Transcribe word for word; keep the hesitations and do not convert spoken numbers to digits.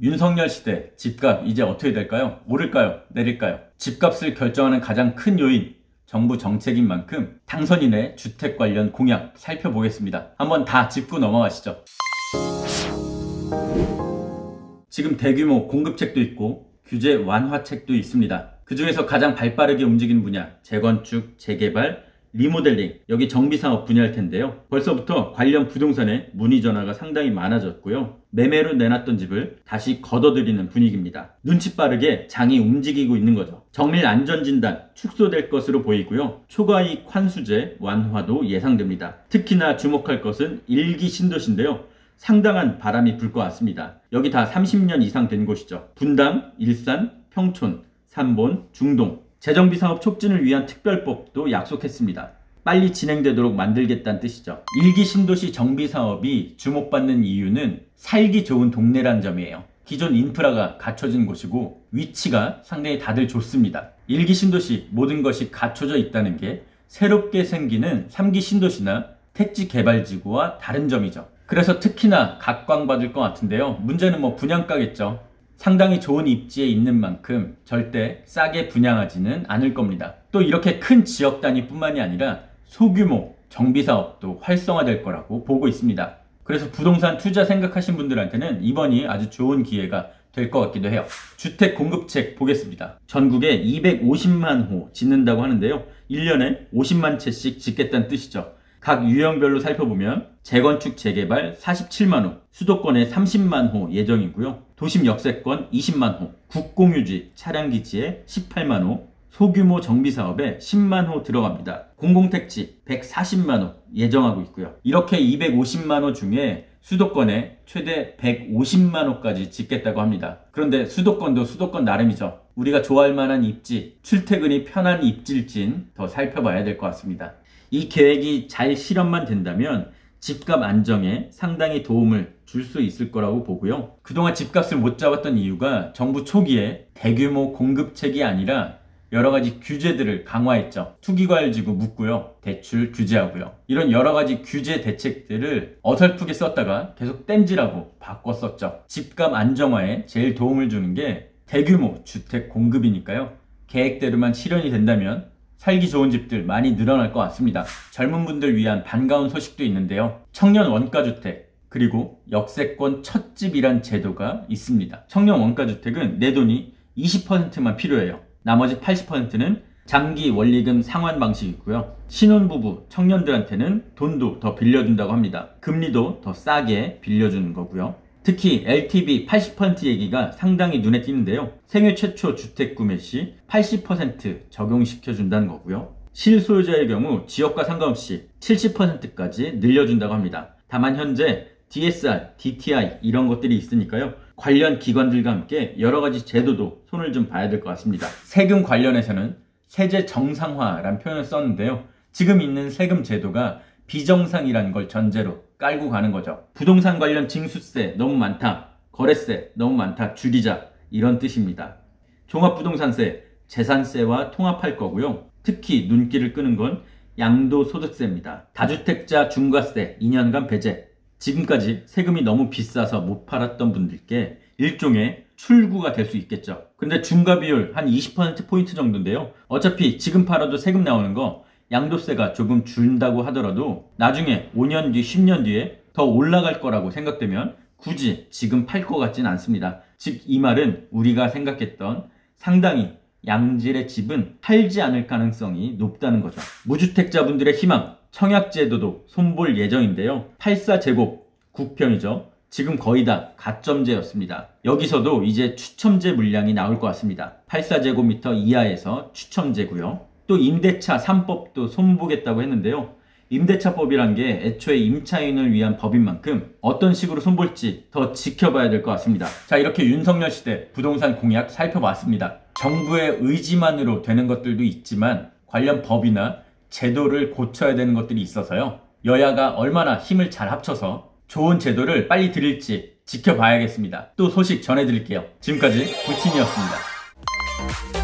윤석열 시대 집값 이제 어떻게 될까요? 오를까요? 내릴까요? 집값을 결정하는 가장 큰 요인, 정부 정책인 만큼 당선인의 주택 관련 공약 살펴보겠습니다. 한번 다 짚고 넘어가시죠. 지금 대규모 공급책도 있고 규제 완화책도 있습니다. 그 중에서 가장 발빠르게 움직이는 분야, 재건축, 재개발, 리모델링, 여기 정비사업 분야일 텐데요. 벌써부터 관련 부동산에 문의 전화가 상당히 많아졌고요. 매매로 내놨던 집을 다시 걷어들이는 분위기입니다. 눈치 빠르게 장이 움직이고 있는 거죠. 정밀 안전진단 축소될 것으로 보이고요. 초과이익 환수제 완화도 예상됩니다. 특히나 주목할 것은 일기 신도시인데요. 상당한 바람이 불 것 같습니다. 여기 다 삼십 년 이상 된 곳이죠. 분당, 일산, 평촌, 삼본, 중동. 재정비사업 촉진을 위한 특별법도 약속했습니다. 빨리 진행되도록 만들겠다는 뜻이죠. 일기 신도시 정비사업이 주목받는 이유는 살기 좋은 동네란 점이에요. 기존 인프라가 갖춰진 곳이고 위치가 상당히 다들 좋습니다. 일기 신도시 모든 것이 갖춰져 있다는 게 새롭게 생기는 삼기 신도시나 택지 개발지구와 다른 점이죠. 그래서 특히나 각광받을 것 같은데요. 문제는 뭐 분양가겠죠. 상당히 좋은 입지에 있는 만큼 절대 싸게 분양하지는 않을 겁니다. 또 이렇게 큰 지역 단위뿐만이 아니라 소규모 정비사업도 활성화될 거라고 보고 있습니다. 그래서 부동산 투자 생각하신 분들한테는 이번이 아주 좋은 기회가 될 것 같기도 해요. 주택 공급책 보겠습니다. 전국에 이백오십만 호 짓는다고 하는데요. 일 년에 오십만 채씩 짓겠다는 뜻이죠. 각 유형별로 살펴보면 재건축 재개발 사십칠만 호, 수도권에 삼십만 호 예정이고요. 도심 역세권 이십만 호, 국공유지 차량기지에 십팔만 호, 소규모 정비사업에 십만 호 들어갑니다. 공공택지 백사십만 호 예정하고 있고요. 이렇게 이백오십만 호 중에 수도권에 최대 백오십만 호까지 짓겠다고 합니다. 그런데 수도권도 수도권 나름이죠. 우리가 좋아할 만한 입지, 출퇴근이 편한 입지일진 더 살펴봐야 될 것 같습니다. 이 계획이 잘 실현만 된다면 집값 안정에 상당히 도움을 줄 수 있을 거라고 보고요. 그동안 집값을 못 잡았던 이유가 정부 초기에 대규모 공급책이 아니라 여러 가지 규제들을 강화했죠. 투기과열지구 묶고요. 대출 규제하고요. 이런 여러 가지 규제 대책들을 어설프게 썼다가 계속 땜질하고 바꿨었죠. 집값 안정화에 제일 도움을 주는 게 대규모 주택 공급이니까요. 계획대로만 실현이 된다면 살기 좋은 집들 많이 늘어날 것 같습니다. 젊은 분들 위한 반가운 소식도 있는데요. 청년 원가주택 그리고 역세권 첫집이란 제도가 있습니다. 청년 원가주택은 내 돈이 이십 퍼센트만 필요해요. 나머지 팔십 퍼센트는 장기 원리금 상환 방식이고요. 신혼부부, 청년들한테는 돈도 더 빌려준다고 합니다. 금리도 더 싸게 빌려주는 거고요. 특히 엘티브이 팔십 퍼센트 얘기가 상당히 눈에 띄는데요. 생애 최초 주택 구매 시 팔십 퍼센트 적용시켜준다는 거고요. 실소유자의 경우 지역과 상관없이 칠십 퍼센트까지 늘려준다고 합니다. 다만 현재 디에스알, 디티아이 이런 것들이 있으니까요. 관련 기관들과 함께 여러 가지 제도도 손을 좀 봐야 될 것 같습니다. 세금 관련해서는 세제 정상화라는 표현을 썼는데요. 지금 있는 세금 제도가 비정상이라는 걸 전제로 깔고 가는 거죠. 부동산 관련 징수세 너무 많다, 거래세 너무 많다, 줄이자 이런 뜻입니다. 종합부동산세, 재산세와 통합할 거고요. 특히 눈길을 끄는 건 양도소득세입니다. 다주택자 중과세 이 년간 배제. 지금까지 세금이 너무 비싸서 못 팔았던 분들께 일종의 출구가 될 수 있겠죠. 근데 중과 비율 한 이십 퍼센트 포인트 정도인데요. 어차피 지금 팔아도 세금 나오는 거 양도세가 조금 준다고 하더라도 나중에 오 년 뒤, 십 년 뒤에 더 올라갈 거라고 생각되면 굳이 지금 팔 것 같진 않습니다. 즉 이 말은 우리가 생각했던 상당히 양질의 집은 팔지 않을 가능성이 높다는 거죠. 무주택자분들의 희망, 청약제도도 손볼 예정인데요. 팔십사 제곱 국평이죠. 지금 거의 다 가점제였습니다. 여기서도 이제 추첨제 물량이 나올 것 같습니다. 팔십사 제곱미터 이하에서 추첨제고요. 또 임대차 삼 법도 손보겠다고 했는데요. 임대차법이란 게 애초에 임차인을 위한 법인 만큼 어떤 식으로 손볼지 더 지켜봐야 될 것 같습니다. 자, 이렇게 윤석열 시대 부동산 공약 살펴봤습니다. 정부의 의지만으로 되는 것들도 있지만 관련 법이나 제도를 고쳐야 되는 것들이 있어서요. 여야가 얼마나 힘을 잘 합쳐서 좋은 제도를 빨리 드릴지 지켜봐야겠습니다. 또 소식 전해드릴게요. 지금까지 부친이었습니다.